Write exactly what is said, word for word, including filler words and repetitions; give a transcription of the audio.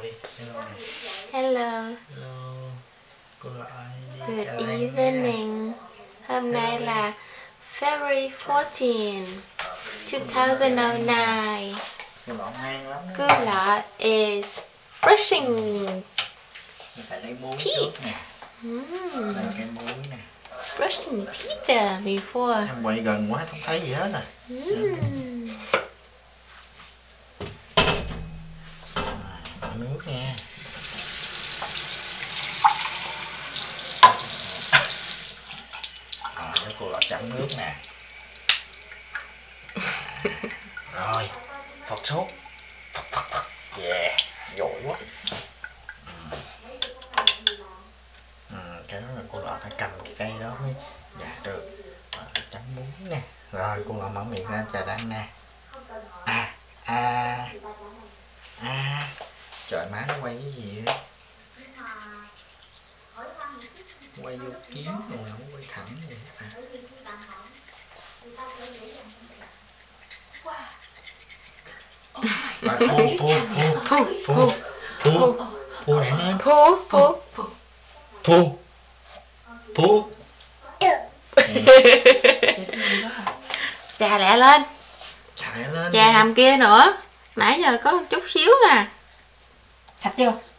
đi. Hello này. Hello. Hello. Cô lại Good evening. Hôm nay là February fourteenth, two thousand nine. Cô lọ ngang lắm. Cô lọ is brushing. Mình phải lấy muối trước nè. Mm. Lấy cái muối nè. Brushing teeth before. Em quay gần quá không thấy gì hết à. Mm. Rồi, nước nha. Rồi, để cô lọ chấm nước nè. Rồi, phật sốt. Phật phật phật. Yeah, giỏi quá. Ừ, cái đó là cô lọ phải cầm cái cây đó mới dạ được. Rồi, chấm muối nè. Rồi, cô lọ mở miệng ra trà đắng nè. À, à, à. Trời, má nó quay cái gì vậy? Quay vô kiếm mà không quay thẳng vậy à. Rồi, phu, phu, phu, phu, phu, phu lại lên. Phu, phu, Phu, phu. Chà lẹ lên. Chà lại lên. Chà hàm kia nữa. Nãy giờ có một chút xíu nè. Sạch chưa?